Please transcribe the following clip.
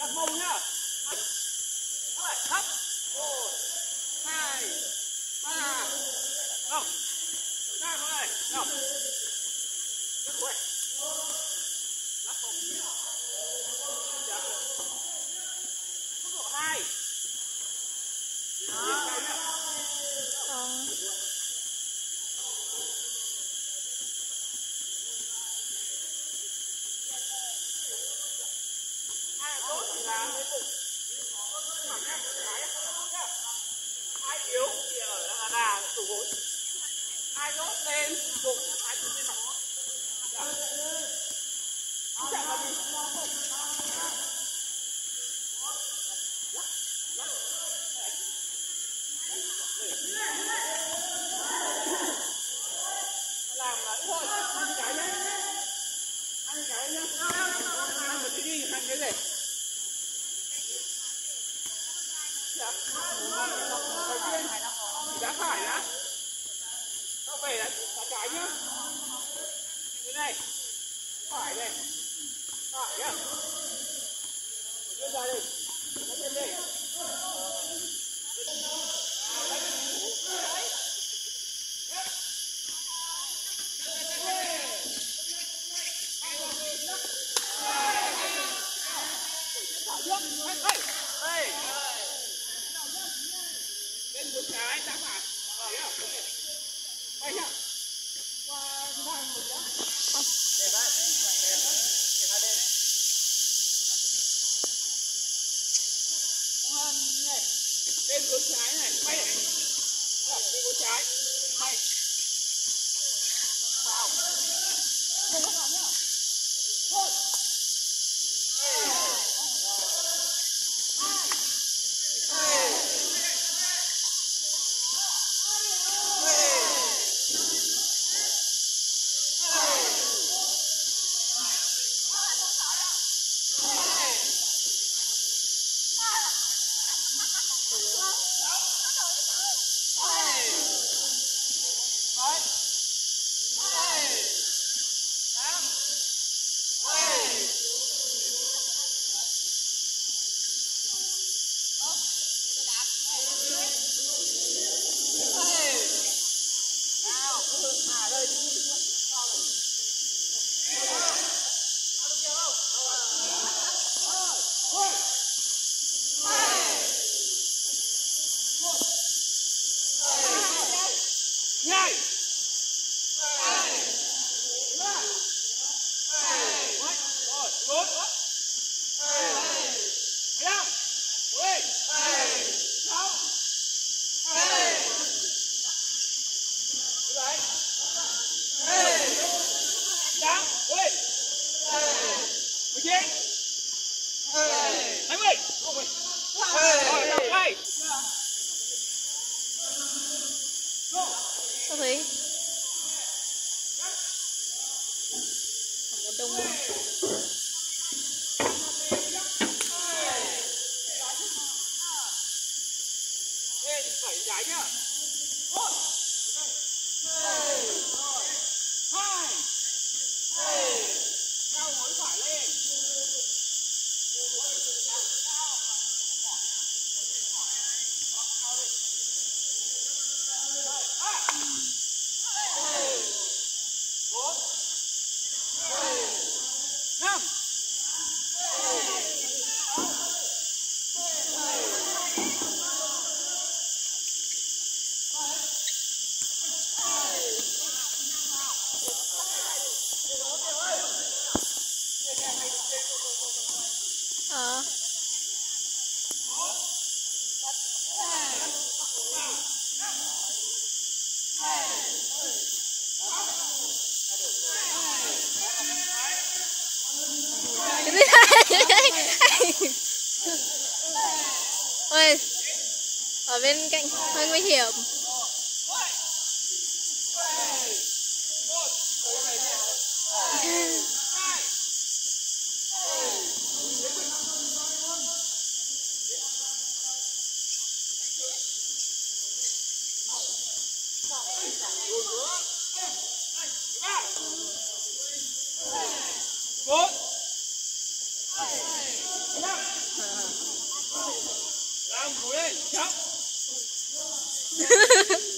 đặt mông nhá. Thấp. 1, 2, 3. Không. Ra thôi. Không. Quay. Lắp mông. Tốc độ 2. Ai yếu thì ở đà tủ gối. Ai đốt lên bụng, ai tụt lên mặt. Chạy vào đi. Làm là thôi, 20 cái nhé. 20 cái nhé. Ăn một cái gì, 2 cái gì? Đá phải đã. Nó về đã, đá trái nhá. Thế này. Phải này. Phải nhá. Đưa ra đây. Nó lên đây. Lên một cái đá phải. Đây nhá. Qua cái thang một nhá. Để đây. Để hai bên. Này. Lên hướng trái này, bay này. Lên hướng trái. Bay. Vào. Không có vào nhá. Thôi. Nhảy. Rồi, lốt. 15. Ui. 6. Đấy. Đáng. Ui. 19. 20. Rồi, đọc đây. Có thấy một đông Bảy trái nhá. 1, 2, 2. Cao gối phải lên. Ôi, ở bên cạnh hơi nguy hiểm. Bốn. Làm cố lên, chậm.